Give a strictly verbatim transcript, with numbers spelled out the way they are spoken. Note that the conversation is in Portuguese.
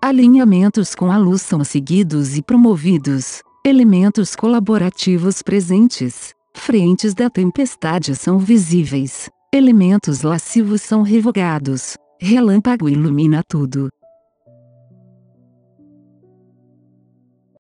Alinhamentos com a luz são seguidos e promovidos. Elementos colaborativos presentes. Frentes da tempestade são visíveis. Elementos lascivos são revogados. Relâmpago ilumina tudo.